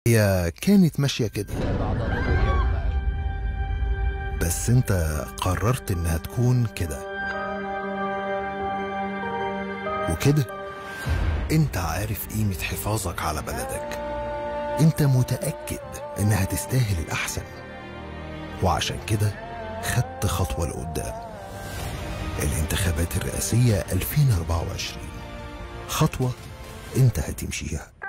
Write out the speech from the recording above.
هي كانت ماشية كده، بس انت قررت انها تكون كده وكده. انت عارف قيمة حفاظك على بلدك، انت متأكد انها تستاهل الأحسن، وعشان كده خدت خطوة لقدام. الانتخابات الرئاسية 2024 خطوة انت هتمشيها.